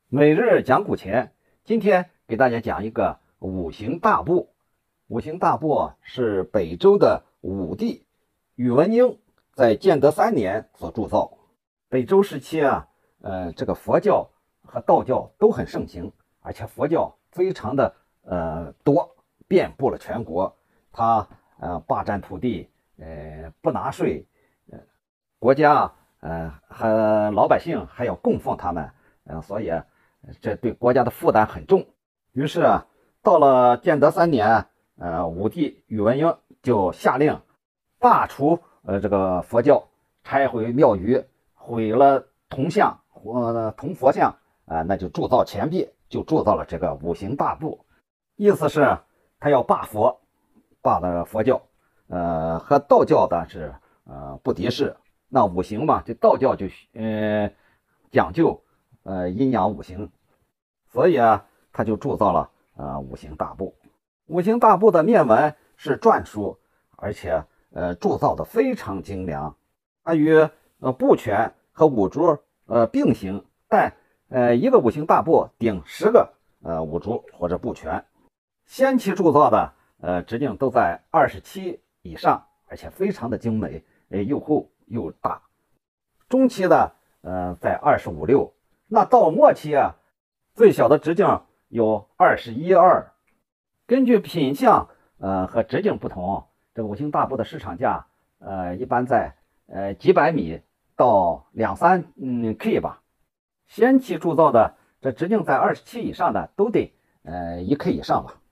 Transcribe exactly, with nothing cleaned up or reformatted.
每日讲古琴，今天给大家讲一个五行大部。五行大部是北周的武帝宇文英在建德三年所铸造。北周时期啊，呃，这个佛教和道教都很盛行，而且佛教非常的呃多，遍布了全国。他呃霸占土地，呃不拿税，呃国家呃和老百姓还要供奉他们，呃，所以这对国家的负担很重。于是啊，到了建德三年，呃，武帝宇文英就下令罢除呃这个佛教，拆毁庙宇，毁了铜像或铜佛像啊、呃，那就铸造钱币，就铸造了这个五行大部。意思是他要罢佛，罢的佛教，呃，和道教的是呃不敌视。那五行嘛，这道教就呃讲究呃阴阳五行，所以啊，他就铸造了呃五行大部。五行大部的面纹是篆书，而且呃铸造的非常精良。它与呃部拳和五竹呃并行，但呃一个五行大部顶十个呃五竹或者部拳。先期铸造的呃直径都在二十七以上，而且非常的精美，呃又厚又大。中期的呃在二十五六，那到末期啊，最小的直径有二十一二。根据品相呃和直径不同，这个五行大部的市场价呃一般在呃几百米到两三嗯 K 吧。先期铸造的这直径在二十七以上的都得呃一 K 以上吧。